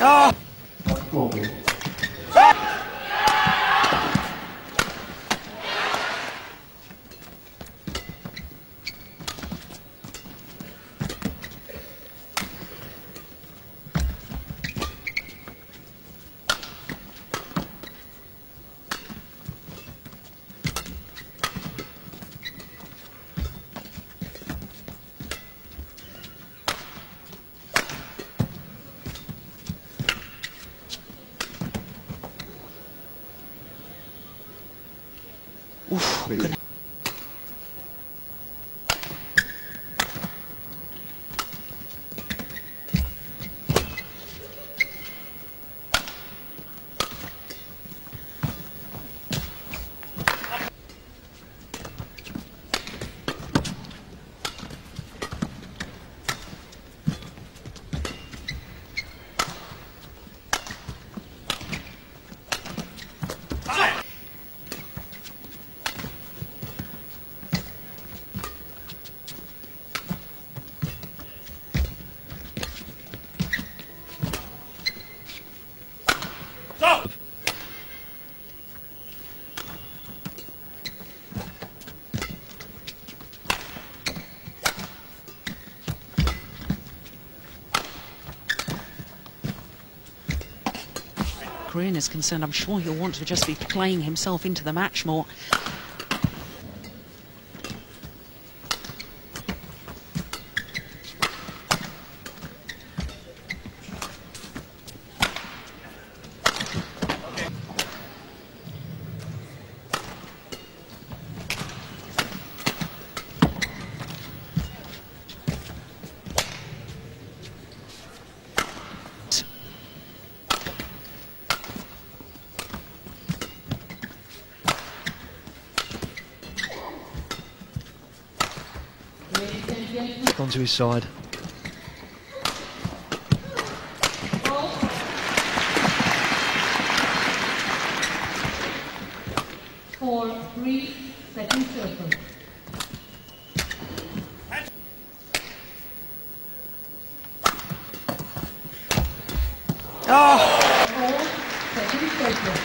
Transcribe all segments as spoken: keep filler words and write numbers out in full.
Oh! Oof, good. Korean is concerned, I'm sure he'll want to just be playing himself into the match more. Gone to his side. Four, three, second circle. Oh! Four, second circle.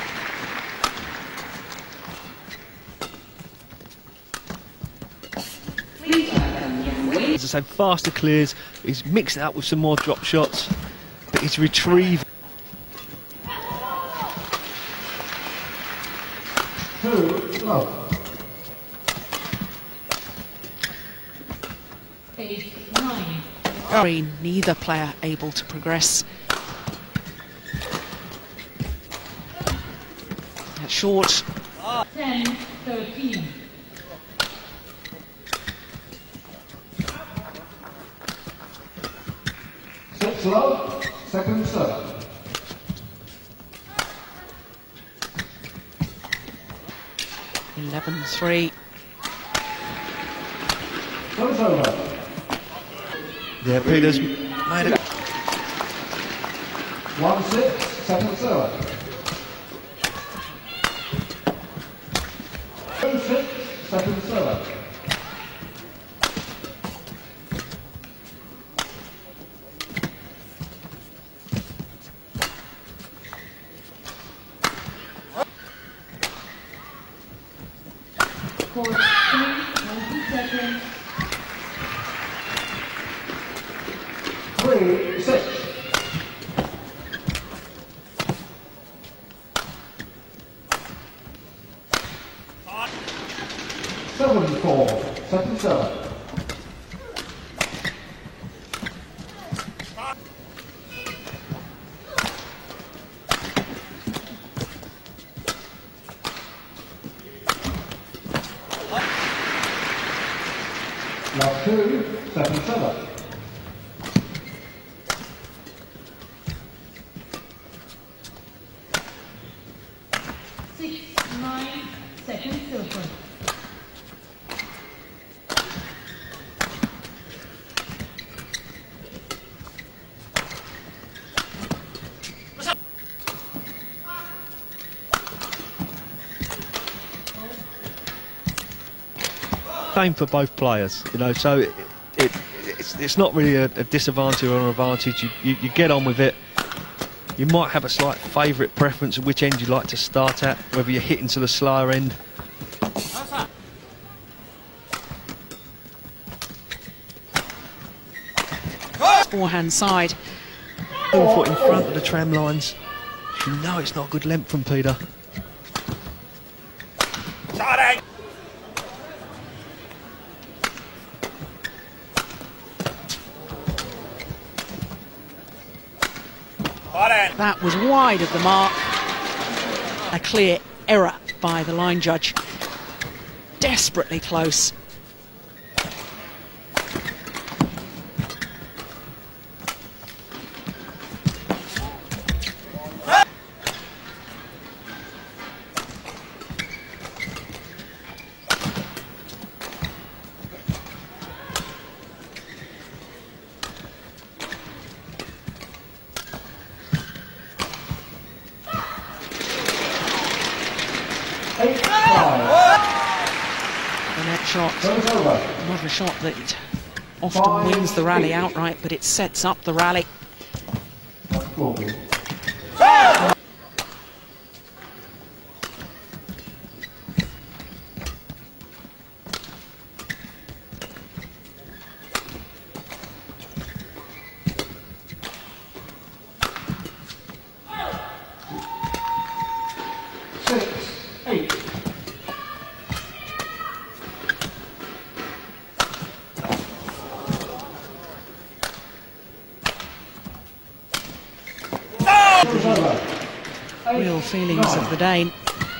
As I say, faster clears, he's mixed it up with some more drop shots, but he's retrieved. Two, love. Eight, nine. Oh. Neither player able to progress. That's short. Ten, thirteen. Six, love. Second serve. eleven three. Goes over. Yeah, Peter's made it. One, six, second serve. Two, six, second serve. Four, three, ninety seconds. Three, six. Seven, four, second serve. Last two, second serve. Six, nine, second circle. Same for both players, you know, so it, it, it's, it's not really a, a disadvantage or an advantage. You, you, you get on with it. You might have a slight favourite preference of which end you like to start at, whether you're hitting to the slower end. Forehand side. One foot in front of the tram lines. You know it's not good length from Peter. That was wide of the mark. A clear error by the line judge. Desperately close. Eight, five. The net shot, Goes over. not a shot that often Five, wins the rally eight. outright, but it sets up the rally. That's forty. Six, eight. Goes over. Eight, Real feelings nine. of the Dane.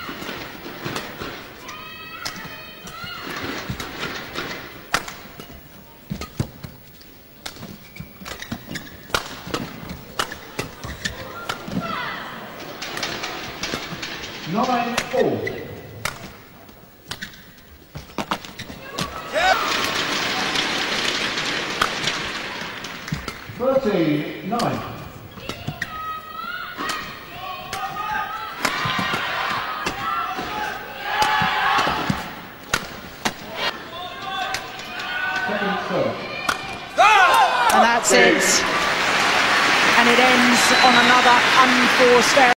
Nine, four. Thirteen, nine. Second serve. And that's it. And it ends on another unforced error.